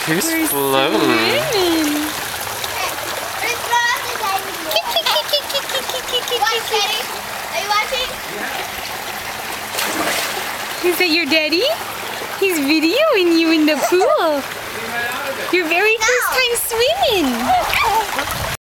Who's floating? Are you watching? Is that your daddy? He's videoing you in the pool. Your very first time swimming.